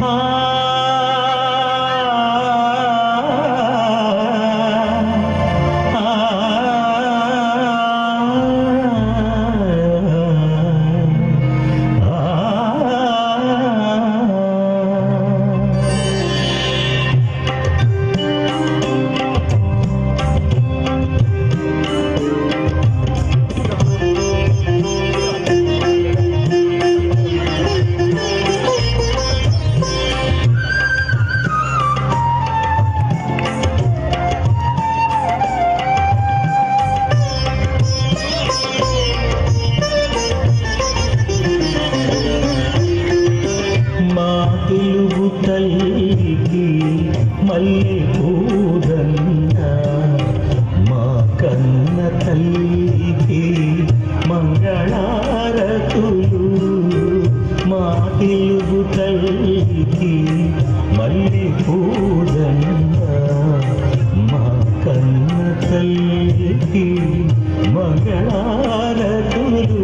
తెలుగు తల్లికి మల్లె పూదండ మా కన్న తల్లికి మంగళారతులు మా తెలుగు తల్లికి మల్లె పూదండ మా కన్న తల్లికి మంగళారతులు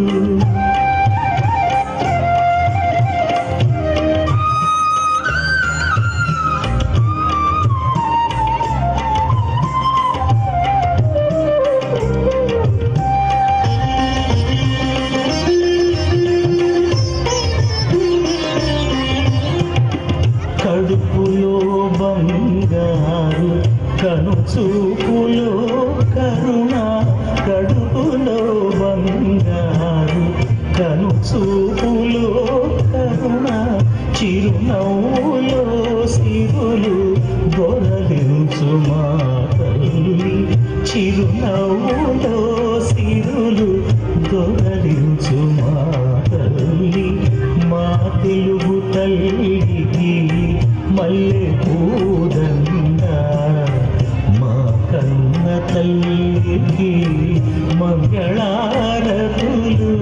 కడుపులో బంగారు కను చూపులో కరుణ కడుపులో బంగారు కను చూపులో కరుణ చిరునవ్వులో సిరులు గొరలించు మా తల్లి చిరునవ్వులో సిరులు గొరలించు మా తల్లి మా తెలుగు తల్లికి మల్లె పూదండ మా కన్న తల్లికి మంగళారతులు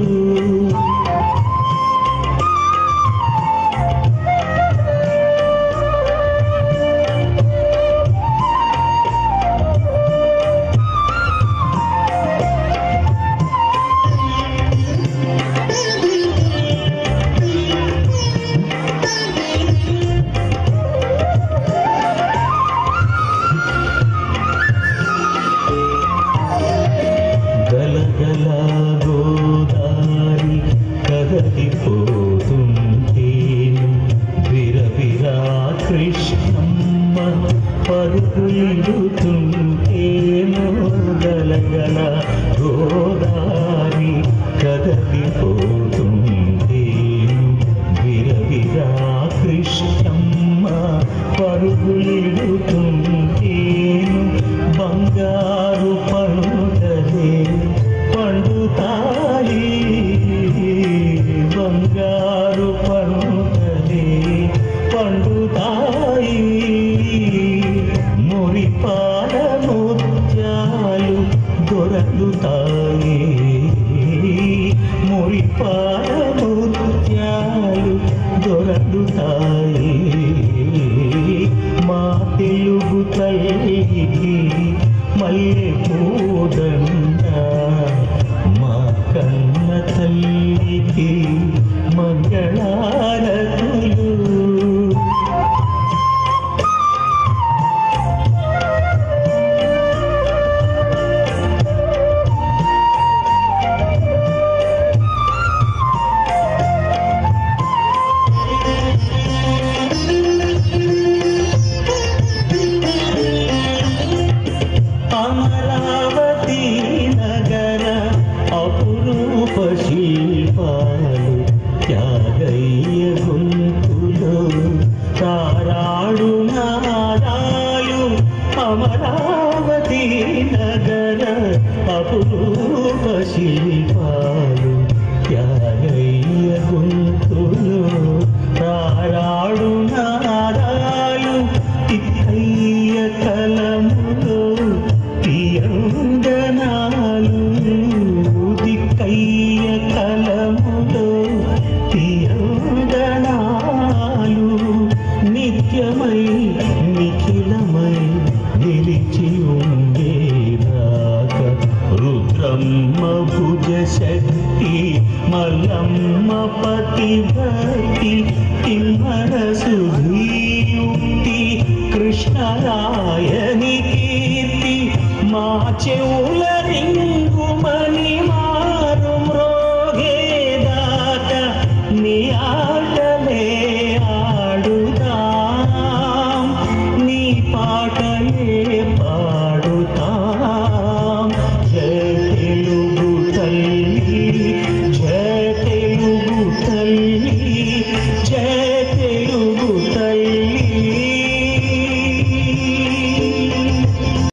గోదారి కదలిపోతుంటేను విరవిరా కృష్ణమ్మ పరుగులిడుతుంటేను గలగల గోదారి కదలిపోతుంటేను విరవిరా కృష్ణమ్మ పరుగులిడుతుంటేను బంగారు పంటలే పండుతాయి బంగారు పంటలే పండుతాయి మురిపాల ముత్యాలు దొరలుతాయి మురిపాల ముత్యాలు దొరలుతాయి మా తెలుగు తల్లికి మల్లె పూదండ మా కన్న తల్లికి మంగళారతులు అమరావతి నగర అపురూప శిల్పాలు త్యాగయ్య సుధీ